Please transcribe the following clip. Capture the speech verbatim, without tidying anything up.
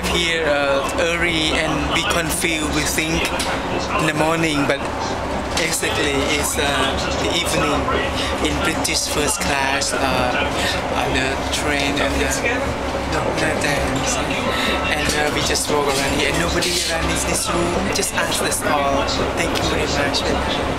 here uh, early and we confused. We think in the morning, but exactly it's uh, the evening in British first class uh, on the train and uh, and uh, we just walk around here and nobody around in this room. Just ask us all. Thank you very much.